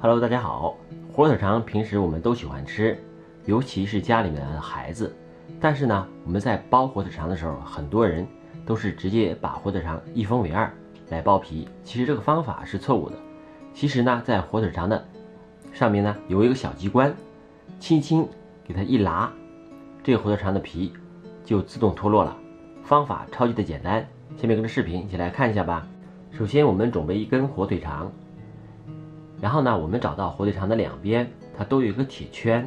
Hello， 大家好。火腿肠平时我们都喜欢吃，尤其是家里面的孩子。但是呢，我们在包火腿肠的时候，很多人都是直接把火腿肠一分为二来剥皮。其实这个方法是错误的。其实呢，在火腿肠的上面呢有一个小机关，轻轻给它一拉，这个火腿肠的皮就自动脱落了。方法超级的简单，下面跟着视频一起来看一下吧。首先我们准备一根火腿肠。然后呢，我们找到火腿肠的两边，它都有一个铁圈。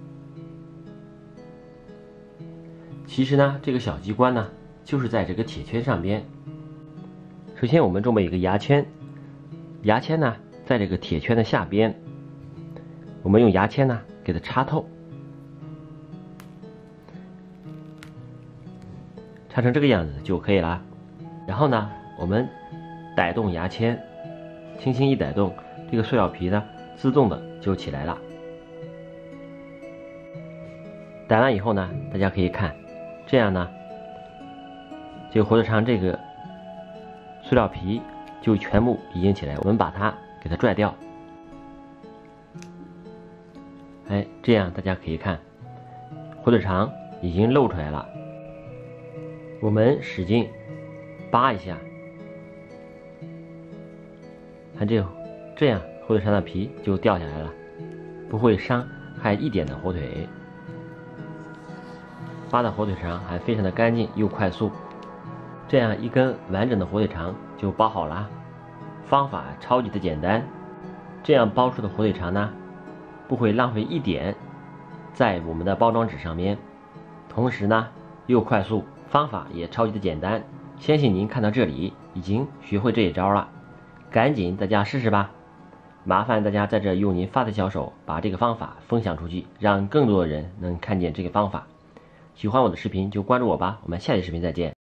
其实呢，这个小机关呢，就是在这个铁圈上边。首先我们准备一个牙签，牙签呢，在这个铁圈的下边，我们用牙签呢给它插透，插成这个样子就可以了。然后呢，我们逮动牙签，轻轻一逮动。这个塑料皮呢，自动的就起来了。逮完以后呢，大家可以看，这样呢，这个火腿肠这个塑料皮就全部已经起来。我们把它给它拽掉，哎，这样大家可以看，火腿肠已经露出来了。我们使劲扒一下，看这样火腿肠的皮就掉下来了，不会伤害一点的火腿。扒的火腿肠还非常的干净又快速，这样一根完整的火腿肠就包好了。方法超级的简单，这样包出的火腿肠呢，不会浪费一点在我们的包装纸上面，同时呢又快速，方法也超级的简单。相信您看到这里已经学会这一招了，赶紧大家试试吧。麻烦大家在这用您发财小手把这个方法分享出去，让更多的人能看见这个方法。喜欢我的视频就关注我吧，我们下期视频再见。